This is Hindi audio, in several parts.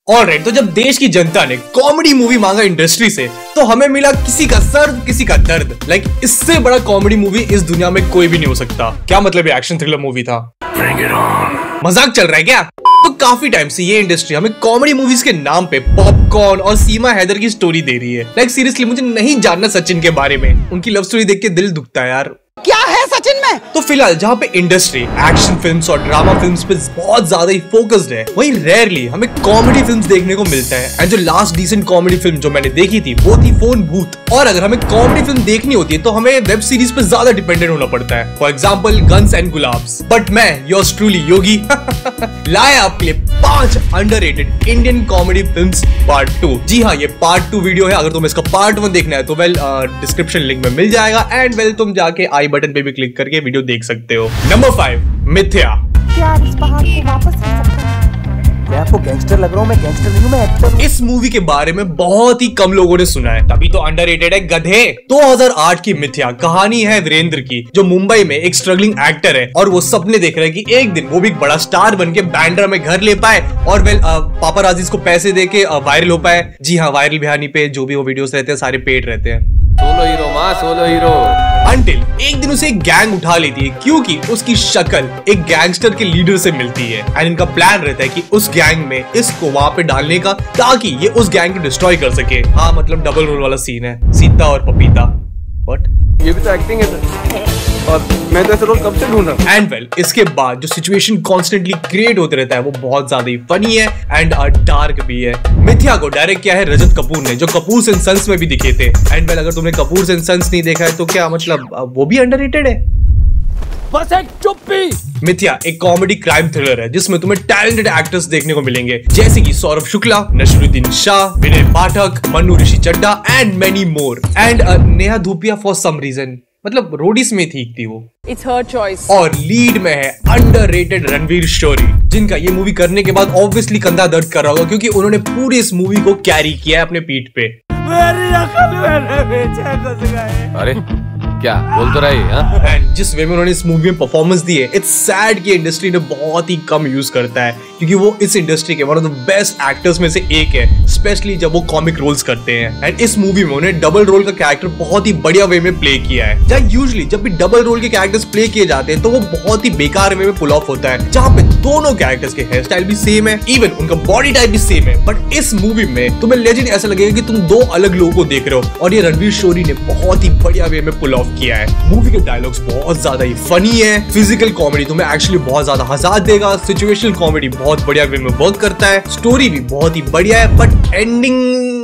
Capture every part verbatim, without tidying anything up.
ऑलराइट, तो जब देश की जनता ने कॉमेडी मूवी मांगा इंडस्ट्री से, तो हमें मिला किसी का सर्द किसी का दर्द। लाइक इससे बड़ा कॉमेडी मूवी इस दुनिया में कोई भी नहीं हो सकता। क्या मतलब ये एक्शन थ्रिलर मूवी था? Bring it on। मजाक चल रहा है क्या? तो काफी टाइम से ये इंडस्ट्री हमें कॉमेडी मूवीज के नाम पे पॉपकॉर्न और सीमा हैदर की स्टोरी दे रही है। लाइक सीरियसली मुझे नहीं जानना सचिन के बारे में, उनकी लव स्टोरी देख के दिल दुखता है यार। क्या है सचिन में? तो फिलहाल जहाँ पे इंडस्ट्री एक्शन फिल्म्स और ड्रामा फिल्म्स पे बहुत ज्यादा ही फोकस्ड है, वहीं रेयरली हमें कॉमेडी फिल्म्स देखने को मिलता है। एंड जो लास्ट डिसेंट कॉमेडी फिल्म जो मैंने देखी थी वो थी फोन भूत। और अगर हमें कॉमेडी फिल्म देखनी होती है तो हमें वेब सीरीज पे ज्यादा डिपेंडेंट होना पड़ता है। For example guns and Gulaabs. But मैं योर्स ट्रूली योगी लाया आपके लिए पांच underrated Indian comedy films part two. जी हाँ, ये पार्ट टू वीडियो है। अगर तुम्हें इसका पार्ट वन देखना है तो वेल डिस्क्रिप्शन लिंक में मिल जाएगा। एंड वेल तुम जाके आई बटन पे भी क्लिक करके वीडियो देख सकते हो। नंबर फाइव, मिथ्या। क्या इस पहाड़ को वापस ले सकते हैं? मैं आपको गैंगस्टर लग रहा हूँ? मैं गैंगस्टर नहीं हूँ, मैं एक्टर हूँ। इस मूवी के बारे में बहुत ही कम लोगों ने सुना है, तभी तो अंडररेटेड है गधे। दो हज़ार आठ की मिथ्या कहानी है वीरेंद्र की, जो मुंबई में एक स्ट्रगलिंग एक्टर है और वो सपने देख रहा है कि एक दिन वो भी एक बड़ा स्टार बन के बैंड्रा में घर ले पाए और वेल पापाराजीज को पैसे देके वायरल हो पाए। जी हाँ, वायरल बिहानी पे जो भी वो वीडियोस रहते हैं सारे पेड रहते हैं। सोलो हीरो माँ, सोलो हीरो। अंटिल एक दिन उसे एक गैंग उठा लेती है क्योंकि उसकी शक्ल एक गैंगस्टर के लीडर से मिलती है। एंड इनका प्लान रहता है कि उस गैंग में इसको वहां पे डालने का, ताकि ये उस गैंग को डिस्ट्रॉय कर सके। हाँ, मतलब डबल रोल वाला सीन है, सीता और पपीता। बट ये भी तो एक्टिंग है सर, और मैं तो ऐसा रोल कब से ढूंढ रहा हूं। एंड वेल इसके बाद जो सिचुएशन कॉन्स्टेंटली क्रिएट होते रहता है वो बहुत ज्यादा ही फनी है एंड डार्क भी है। मिथ्या को डायरेक्ट किया है रजत कपूर ने, जो कपूर एंड सन्स में भी दिखे थे। एंड वेल अगर तुमने कपूर एंड सन्स नहीं देखा है तो क्या मतलब वो भी अंडररेटेड है? बस एक चुप्पी। मिथ्या एक कॉमेडी क्राइम थ्रिलर है जिसमें तुम्हें टैलेंटेड एक्टर्स देखने को मिलेंगे, जैसे कि Saurabh Shukla, Naseeruddin Shah, Vinay Pathak, Manu Rishi Chadha and many more. And Neha Dhupia for some reason, मतलब रोडीज में ठीक थी वो। It's her choice। और लीड में है अंडररेटेड रणवीर शोरी, जिनका ये मूवी करने के बाद ऑब्वियसली कंधा दर्द कर रहा होगा क्योंकि उन्होंने पूरी इस मूवी को कैरी किया है अपने पीठ पे। अरे क्या बोल तो रही है? एंड जिस वे में उन्होंने इस मूवी में परफॉर्मेंस दी है, इट्स सैड कि इंडस्ट्री ने बहुत ही कम यूज करता है क्योंकि वो इस इंडस्ट्री के one of the best actors में से एक है, स्पेशली जब वो कॉमिक रोल्स करते हैं। एंड इस मूवी में उन्होंने डबल रोल का कैरेक्टर बहुत ही बढ़िया वे में प्ले किया है। जहाँ यूजुअली जब भी डबल रोल के कैरेक्टर्स प्ले किए जाते हैं तो वो बहुत ही बेकार वे में पुल ऑफ होता है, जहाँ पे दोनों कैरेक्टर्स के हेयर स्टाइल भी सेम है, इवन उनका बॉडी टाइप भी सेम है। बट इस मूवी में तुम्हें लेजेंड ऐसा लगेगा कि तुम दो अलग लोगों को देख रहे हो और ये रणवीर शोरी ने बहुत ही बढ़िया वे में पुल ऑफ किया है। मूवी के डायलॉग्स बहुत ज्यादा ही फनी है, फिजिकल कॉमेडी तुम्हें एक्चुअली बहुत ज्यादा हंसा देगा, सिचुएशनल कॉमेडी बहुत बढ़िया वे में वर्क करता है, स्टोरी भी बहुत ही बढ़िया है। बट एंडिंग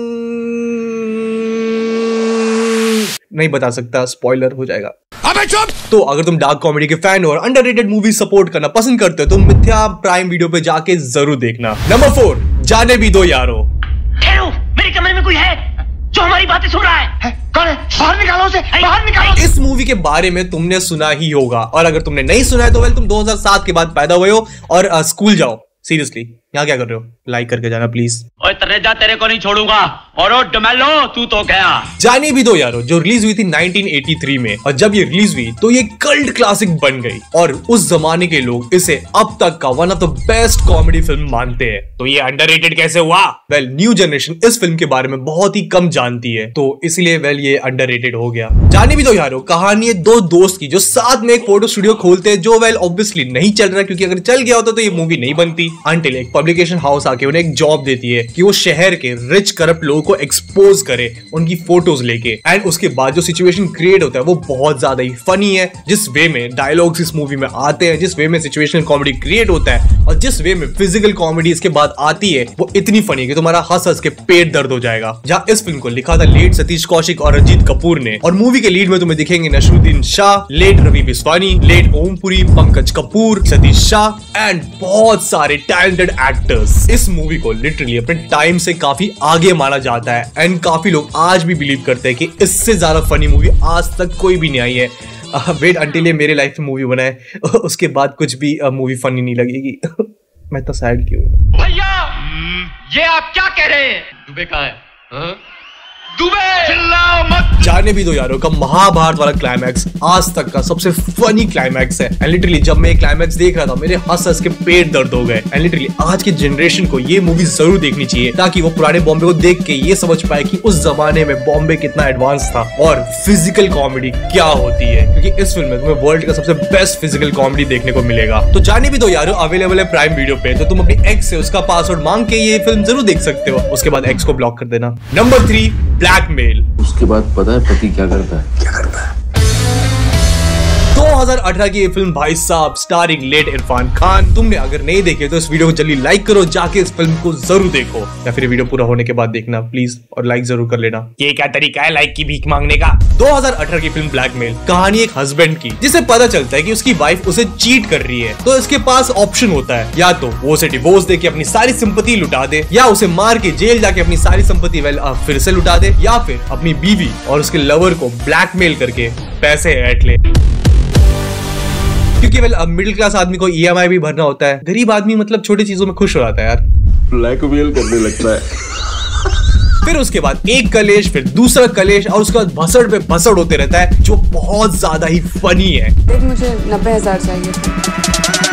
नहीं बता सकता, स्पॉइलर हो जाएगा। अबे चुप! तो अगर तुम डार्क कॉमेडी के फैन हो और अंडररेटेड मूवी सपोर्ट करना पसंद करते हो तो मिथ्या प्राइम वीडियो पे जाके जरूर देखना। नंबर फोर, जाने भी दो यारो। ठहरो, मेरे कमरे में कोई है जो हमारी बातें सुन रहा है, है? कौन है? बाहर निकालो उसे, बाहर निकालो। इस मूवी के बारे में तुमने सुना ही होगा और अगर तुमने नहीं सुना है तो वेल तुम दो हज़ार सात के बाद पैदा हुए हो और आ, स्कूल जाओ। सीरियसली यहाँ क्या कर रहे हो? लाइक करके जाना प्लीज। ओए तरेजा, तेरे को नहीं छोड़ूंगा। और ओ डमेलो, तू तो गया। जाने भी दो यारो जो रिलीज हुई थी नाइनटीन एटी थ्री में, और जब ये रिलीज हुई तो ये कल्ट क्लासिक बन गई और उस जमाने के लोग इसे अब तक का one of the best comedy film मानते हैं। तो ये अंडररेटेड कैसे हुआ? वेल न्यू जनरेशन इस फिल्म के बारे में बहुत ही कम जानती है, तो इसलिए वेल ये अंडररेटेड हो गया। जाने भी दो यारो कहानी है दो दोस्त की जो साथ में एक फोटो स्टूडियो खोलते हैं, जो वेल ऑब्वियसली नहीं चल रहा क्योंकि अगर चल गया होता तो ये मूवी नहीं बनती। अंटिल एक पब्लिकेशन हाउस आके उन्हें एक जॉब देती है कि वो शहर के रिच करप्ट लोगों को एक्सपोज करे उनकी फोटोज लेके। एंड उसके बाद जो सिचुएशन क्रिएट होता है वो बहुत ज्यादा ही फनी है, जिस वे में डायलॉग्स इस मूवी में आते हैं, जिस वे में सिचुएशनल कॉमेडी क्रिएट होता है और जिस वे में फिजिकल कॉमेडी इसके बाद आती है वो इतनी फनी है कि तुम्हारा हंस हंस के पेट दर्द हो जाएगा। जहाँ इस फिल्म को लिखा था लेट सतीश कौशिक और रंजीत कपूर ने, और मूवी के लीड में तुम्हें दिखेंगे Naseeruddin Shah, late Ravi Baswani, late Om Puri, Pankaj Kapoor, Satish Shah and बहुत सारे टैलेंटेड एक्टर्स। इस मूवी को लिटरली अपने टाइम से काफी आगे माना जाता है एंड काफी लोग आज भी बिलीव करते हैं कि इससे ज्यादा फनी मूवी आज तक कोई भी नहीं आई है। वेट अंटिल ये मेरे लाइफ में मूवी बनाए उसके बाद कुछ भी मूवी फनी नहीं लगेगी। मैं तो सैड क्यों? भैया ये आप क्या कह रहे हैं? दुबे कहाँ है? चिल्लाओ मत। जाने भी दो यारों का महाभारत वाला क्लाइमैक्स आज तक का सबसे फनी क्लाइमैक्स है। एंड लिटरली जब मैं क्लाइमैक्स देख रहा था मेरे हंस हंस के पेट दर्द हो गए। एंड लिटरली आज की जनरेशन को ये मूवी जरूर देखनी चाहिए ताकि वो पुराने बॉम्बे को देख के ये समझ पाए कि उस जमाने में बॉम्बे कितना एडवांस था और फिजिकल कॉमेडी क्या होती है, क्योंकि इस फिल्म में तुम्हें वर्ल्ड का सबसे बेस्ट फिजिकल कॉमेडी देखने को मिलेगा। तो जाने भी दो यारो, अवेलेबल है प्राइम वीडियो पे, तो तुम अपनी एक्स से उसका पासवर्ड मांग के ये फिल्म जरूर देख सकते हो। उसके बाद एक्स को ब्लॉक कर देना। Number three, blackmail. उसके बाद पता है पति क्या करता है? क्या करता है? दो हज़ार अठारह की ये फिल्म भाई साहब स्टारिंग लेट इरफान खान। तुमने अगर नहीं देखे तो इस वीडियो को जल्दी लाइक करो, जाके इस फिल्म को जरूर देखो, या फिर वीडियो पूरा होने के बाद देखना प्लीज, और लाइक जरूर कर लेना। ये क्या तरीका है लाइक की भीख मांगने का? दो हज़ार अठारह की फिल्म ब्लैकमेल कहानी एक हस्बैंड की जिसे पता चलता है कि उसकी वाइफ उसे चीट कर रही है, तो इसके पास ऑप्शन होता है या तो वो उसे डिवोर्स दे के अपनी सारी संपत्ति लुटा दे, या उसे मार के जेल जाके अपनी सारी संपत्ति वेल फिर से लुटा दे, या फिर अपनी बीवी और उसके लवर को ब्लैकमेल करके पैसे ऐंठ ले। क्योंकि वेल अब मिडिल क्लास आदमी को ई एम आई भी भरना होता है, गरीब आदमी मतलब छोटी चीजों में खुश हो जाता है यार, ब्लैकमेल करने लगता है। फिर उसके बाद एक कलेश, फिर दूसरा कलेश, और उसके बाद भसड़ पे भसड़ होते रहता है जो बहुत ज्यादा ही फनी है। देख मुझे नब्बे हजार चाहिए।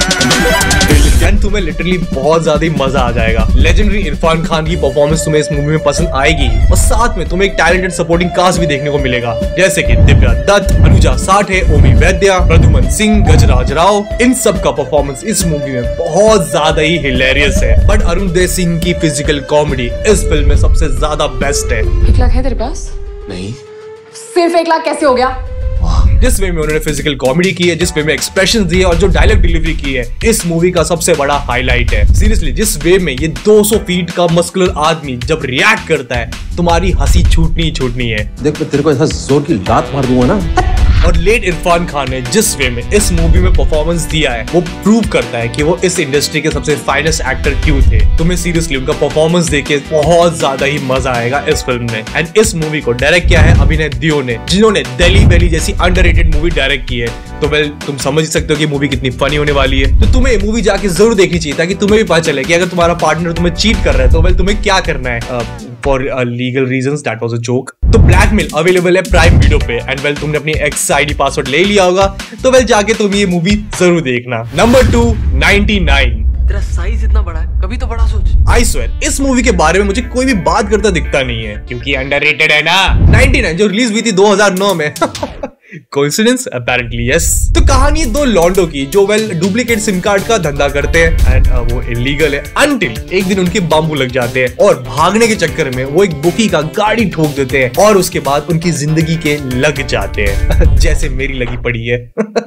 एंड तुम्हें लिटरली बहुत ज्यादा ही मजा आ जाएगा। लेजेंडरी इरफान खान की परफॉर्मेंस तुम्हें इस मूवी में पसंद आएगी, और साथ में तुम्हें एक टैलेंटेड सपोर्टिंग कास्ट भी देखने को मिलेगा, जैसे कि दिव्या दत्त, अनुजा साठे, ओमी वैद्या, प्रद्युमन सिंह, गजराज राव। इन सब का परफॉर्मेंस इस मूवी में बहुत ज्यादा ही हिलेरियस है। बट अरुणोदय सिंह की फिजिकल कॉमेडी इस फिल्म में सबसे ज्यादा बेस्ट है। एक लाख है तेरे पास? नहीं। सिर्फ एक लाख कैसे हो गया? जिस वे में उन्होंने फिजिकल कॉमेडी की है, जिस वे में एक्सप्रेशन दिए और जो डायलॉग डिलीवरी की है, इस मूवी का सबसे बड़ा हाईलाइट है। सीरियसली जिस वे में ये दो सौ फीट का मस्कुलर आदमी जब रिएक्ट करता है, तुम्हारी हंसी छूटनी ही छूटनी है। देख मैं तेरे को ऐसा जोर की लात मार दूंगा ना। और लेट इरफान खान ने जिस वे में इस मूवी में परफॉर्मेंस दिया है, वो प्रूव करता है कि वो इस इंडस्ट्री के सबसे फाइनेस्ट एक्टर क्यों थे। तुम्हें सीरियसली उनका परफॉर्मेंस देखे बहुत ज्यादा ही मजा आएगा इस फिल्म में। एंड इस मूवी को डायरेक्ट किया है अभिनय दियो ने, जिन्होंने दिल्ली वैली जैसी अंडररेटेड मूवी डायरेक्ट की है। तो वेल तुम समझ सकते हो कि मूवी कितनी फनी होने वाली है। तो तुम्हें मूवी जाके जरूर देखनी चाहिए ताकि तुम्हें भी पता चले कि अगर तुम्हारा पार्टनर तुम्हें चीट कर रहा है तो वेल तुम्हें क्या करना है। For legal reasons, that was a joke. तो ब्लैकमेल अवेलेबल है प्राइम वीडियो पे। एंड वेल तुमने अपनी एक्स आईडी पासवर्ड ले लिया होगा, तो वेल जाके तुम ये मूवी जरूर देखना। Number two, ninety nine. तेरा साइज इतना बड़ा है, कभी तो बड़ा सोच। आई स्वेयर इस मूवी के बारे में मुझे कोई भी बात करता दिखता नहीं है, क्योंकि अंडररेटेड है ना। नाइंटी नाइन जो रिलीज हुई थी दो हज़ार नौ में। Coincidence? Apparently yes। तो कहानी दो लॉन्डो की जो वेल डुप्लीकेट सिम कार्ड का धंधा करते हैं, एंड uh, वो इलीगल है अनटिल एक दिन उनके बाम्बू लग जाते हैं, और भागने के चक्कर में वो एक बुकी का गाड़ी ठोक देते हैं, और उसके बाद उनकी जिंदगी के लग जाते हैं। जैसे मेरी लगी पड़ी है।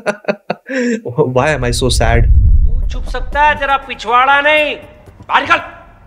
Why am I so sad? तू छुप सकता है, तेरा पिछवाड़ा नहीं। बाहर निकल।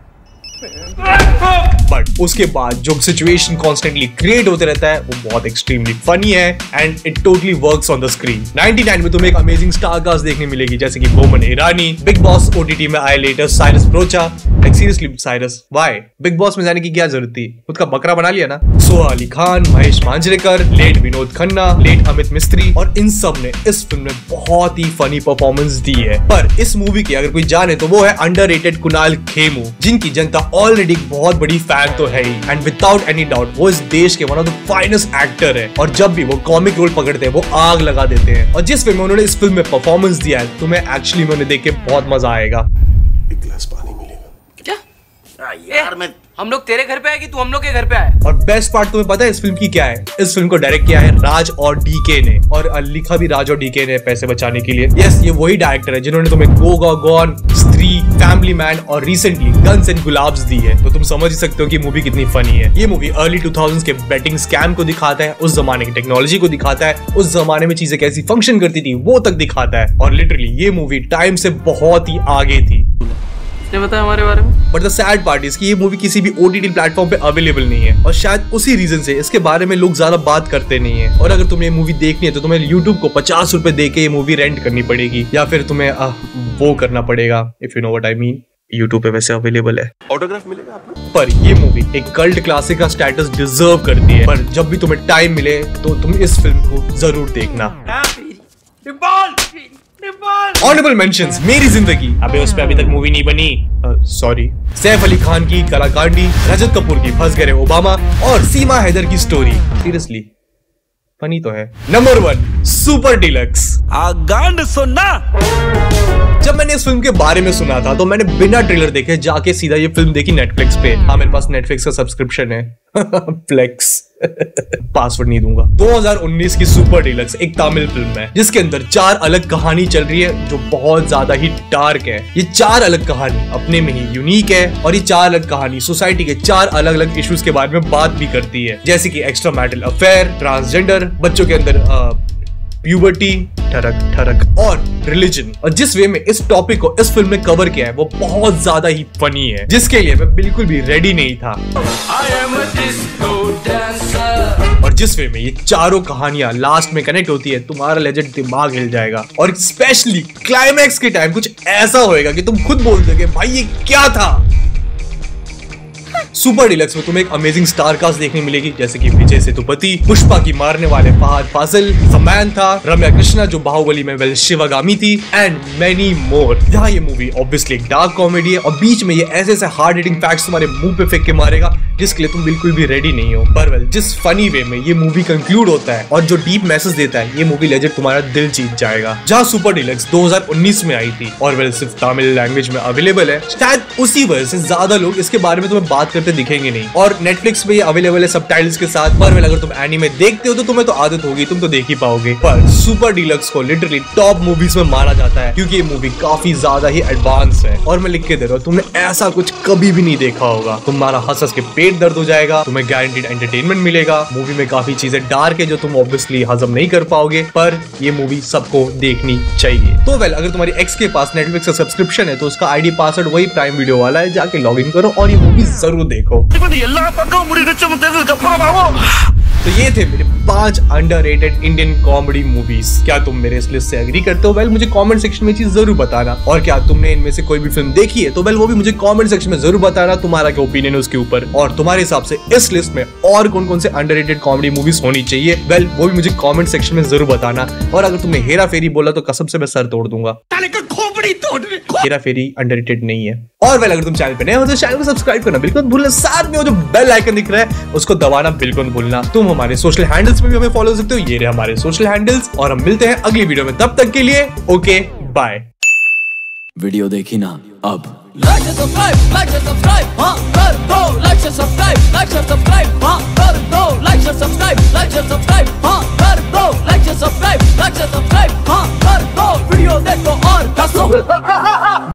बट उसके बाद जो सिचुएशन कॉन्स्टेंटली क्रिएट होते रहता है वो बहुत एक्सट्रीमली फनी है, and it totally works on the screen. Ninety nine में तुम्हें एक अमेजिंग स्टार कास्ट देखने मिलेगी, जैसे कि Boman Irani, Bigg Boss OTT में आए later Cyrus Broacha. Like seriously Cyrus, why? Bigg Boss में जाने की क्या जरूरत थी? खुद का बकरा बना लिया ना। सोहा अली खान, महेश मांजरेकर, लेट विनोद खन्ना, लेट अमित मिस्त्री, और इन सब ने इस फिल्म में बहुत ही फनी परफॉर्मेंस दी है। पर इस मूवी की अगर कोई जाने तो वो है अंडररेटेड कुणाल खेमू, जिनकी जनता ऑलरेडी बहुत बड़ी फैन तो है ही, एंड विदाउट एनी डाउट वो इस देश के one of the finest actor है। और जब भी वो कॉमिक रोल पकड़ते हैं वो आग लगा देते हैं। और जिस फिल्म में उन्होंने इस फिल्म में परफॉर्मेंस दिया है, तुम्हें एक्चुअली में उन्हें देख के बहुत मजा आएगा। एक गिलास पानी मिलेगा क्या? यार मैं हम लोग तेरे घर पे आए कि तू हम लोग के घर पे आए? और बेस्ट पार्ट तुम्हें पता है इस फिल्म की क्या है? इस फिल्म को डायरेक्ट किया है राज और डीके ने, और लिखा भी राज और डीके ने पैसे बचाने के लिए। यस, ये वही डायरेक्टर है जिन्होंने तुम्हें go Goa gone, Stree, family man और रिसेंटली गन्स एंड गुलाब्स दी है। तो तुम समझ ही सकते हो कि मूवी कितनी फनी है। ये मूवी अर्ली टू थाउज़ेंड्स के बेटिंग स्कैम को दिखाता है, उस जमाने की टेक्नोलॉजी को दिखाता है, उस जमाने में चीजें कैसी फंक्शन करती थी वो तक दिखाता है। और लिटरली ये मूवी टाइम से बहुत ही आगे थी। बताया हमारे बारे में। But the sad part is कि ये मूवी किसी भी ओटीटी प्लेटफॉर्म पे अवेलेबल नहीं है, और शायद उसी रीजन से इसके बारे में लोग ज्यादा बात करते नहीं है। और अगर तुम्हें मूवी देखनी है तो तुम्हें यूट्यूब को पचास रुपए दे के ये मूवी रेंट करनी पड़ेगी, या फिर तुम्हें आ, वो करना पड़ेगा, if you know what I mean. YouTube पे वैसे अवेलेबल है, ऑटोग्राफ मिलेगा आपको। पर ये मूवी एक कल्ट क्लासिक का स्टेटस डिजर्व करती है। पर जब भी तुम्हें टाइम मिले तो तुम इस फिल्म को जरूर देखना। ऑनरेबल मेंशंस, मेरी जिंदगी, अबे उस पे अभी तक मूवी नहीं बनी, सॉरी uh, सैफ अली खान की कलाकांडी, रजत कपूर की फंस गए ओबामा और सीमा हैदर की स्टोरी सीरियसली फनी तो है। Number one, super deluxe. गांड सुनना। जब मैंने इस फिल्म के बारे में सुना था तो मैंने बिना ट्रेलर देखे जाके सीधा ये फिल्म देखी नेटफ्लिक्स पे। हाँ, मेरे पास नेटफ्लिक्स का सब्सक्रिप्शन है। फ्लेक्स पासवर्ड नहीं दूंगा। दो हज़ार उन्नीस की सुपर डीलक्स एक तमिल फिल्म है जिसके अंदर चार अलग कहानी चल रही है जो बहुत ज्यादा ही डार्क है। ये चार अलग कहानी अपने में ही यूनिक है और ये चार अलग कहानी सोसाइटी के चार अलग अलग इश्यूज के बारे में बात भी करती है, जैसे कि एक्स्ट्रा मैरिटल अफेयर, ट्रांसजेंडर, बच्चों के अंदर प्यूबर्टी, ठरक ठरक और रिलीजन। और जिस वे में इस टॉपिक को इस फिल्म में कवर किया है वो बहुत ज्यादा ही फनी है, जिसके लिए मैं बिल्कुल भी रेडी नहीं था। और जिस वे में ये चारों कहानियां लास्ट में कनेक्ट होती है, तुम्हारा लेजेंड दिमाग हिल जाएगा। और स्पेशली क्लाइमैक्स के टाइम कुछ ऐसा होएगा कि तुम खुद बोल दोगे भाई ये क्या था। सुपर डीलक्स में तुम्हें एक अमेजिंग स्टार कास्ट देखने मिलेगी, जैसे कि विजय सेतुपति, पुष्पा की मारने वाले फहद फासिल, समंथा, रम्या कृष्णा जो बाहुबली में वेल शिवगामी थी, एंड मेनी मोर। यहाँ ये मूवी ऑब्वियसली एक डार्क कॉमेडी है और बीच में ये ऐसे ऐसे हार्ड हिटिंग फैक्ट्स तुम्हारे मुंह पे फेंक के मारेगा जिसके लिए तुम बिल्कुल भी रेडी नहीं हो। पर वेल जिस फनी वे में ये मूवी कंक्लूड होता है और जो डीप मैसेज देता है, ये मूवी लेजेंड तुम्हारा दिल जीत जाएगा। जहाँ सुपर डीलक्स दो हज़ार उन्नीस में आई थी और वेल सिर्फ तमिल लैंग्वेज में अवेलेबल है, शायद उसी वजह से ज्यादा लोग इसके बारे में तुम्हें बात करते दिखेंगे नहीं। और नेटफ्लिक्स पे ये अवेलेबल है सबटाइटल्स के साथ। पर वेल अगर तुम एनीमे देखते हो तो तुम्हें तो आदत होगी, तुम तो देख ही पाओगे। पर सुपर डीलक्स को लिटरली टॉप मूवीज में माना जाता है क्योंकि ये मूवी काफी ज्यादा ही एडवांस है। और मैं लिख के दे रहा हूँ, तुमने ऐसा कुछ कभी भी नहीं देखा होगा। तुम्हारा हंस हंस के पेट दर्द हो जाएगा, तुम्हें गारंटीड एंटरटेनमेंट मिलेगा। मूवी में काफी चीजें डार्क है जो तुम ऑब्वियसली हजम नहीं कर पाओगे, पर ये मूवी सबको देखनी चाहिए। तो वेल अगर तुम्हारी एक्स के पास नेटफ्लिक्स का सब्सक्रिप्शन है तो उसका आईडी पासवर्ड वही प्राइम वीडियो वाला है, जाके लॉग इन करो और ये मूवी जरूर देखो। तो ये थे मेरे पांच अंडररेटेड इंडियन कॉमेडी मूवीज। क्या तुम मेरे इस लिस्ट से एग्री करते हो? वेल मुझे कमेंट सेक्शन में चीज जरूर बताना। और क्या तुमने इनमें से कोई भी फिल्म देखी है तो वेल वो भी मुझे कमेंट सेक्शन में जरूर बताना, तुम्हारा क्या ओपिनियन है उसके ऊपर। और तुम्हारे हिसाब से इस लिस्ट में और कौन कौन से अंडररेटेड कॉमेडी मूवीज होनी चाहिए, वेल वो भी मुझे कमेंट सेक्शन में जरूर बताना। और अगर तुमने हेरा फेरी बोला तो कसम से मैं सर तोड़ दूंगा। हेरा फेरी अंडररेटेड नहीं है। और वेल अगर तुम चैनल पे नए हो तो चैनल को सब्सक्राइब करना बिल्कुल भूलना, साथ में वो जो बेल आइकन दिख रहा है उसको दबाना बिल्कुल भूलना। तुम हमारे सोशल हैंडल्स में भी हमें फॉलो कर सकते हो, ये रहे हमारे सोशल हैंडल्स। और हम मिलते हैं अगली वीडियो में, तब तक के लिए ओके बाय। वीडियो देखी ना अब लाइक सब्सक्राइब लाइक सब्सक्राइब हाँ कर दो लाइक